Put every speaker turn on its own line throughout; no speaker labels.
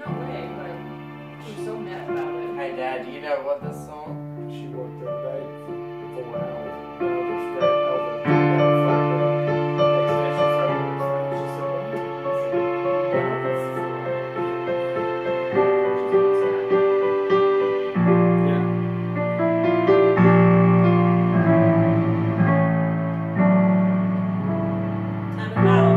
No way, but she's so mad about it.
Hey, Dad, do you know what this song?
She worked the other day for 4 hours. Over straight over extension service. She said, "What?" Yeah.
Time to battle.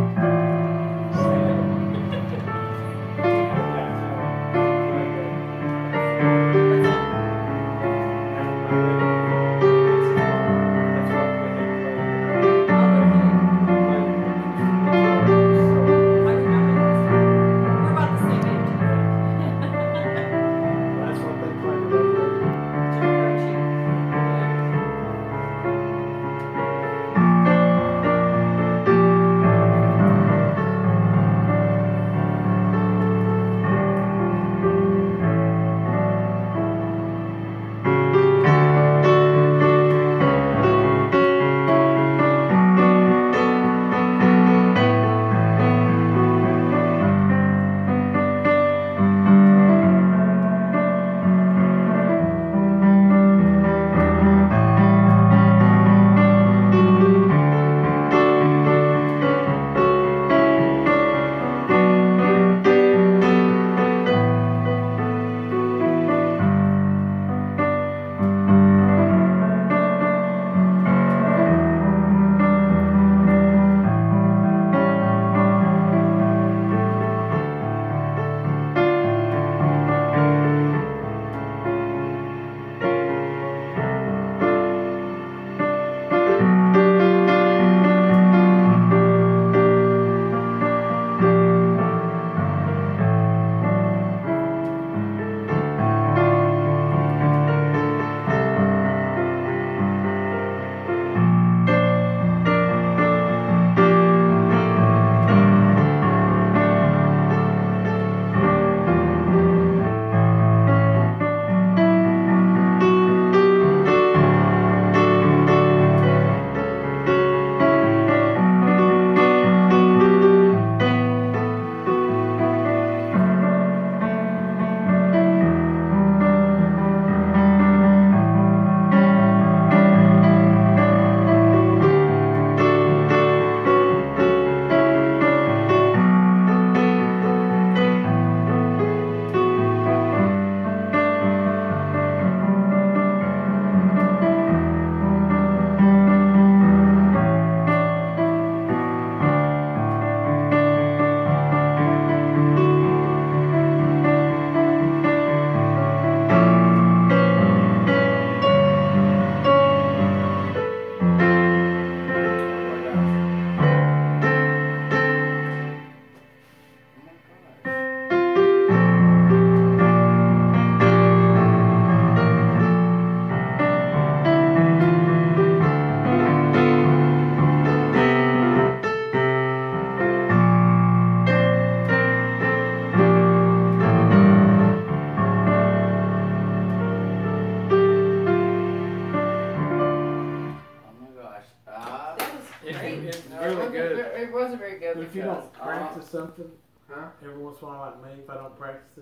It wasn't very good.
But if you don't practice something, every once in a while, like me, if I don't practice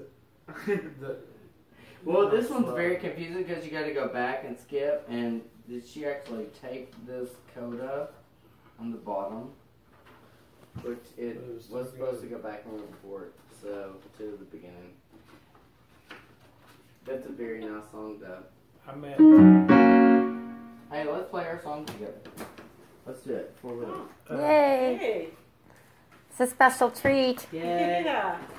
it,
well, this one's very confusing because you got to go back and skip. And did she actually take this coda on the bottom, which it was supposed to go back and report, so to the beginning. That's a very nice song, though. Hey, let's play our song together. Let's do it. 4 minutes.
Yay!
Hey.
It's a special treat.
Yeah.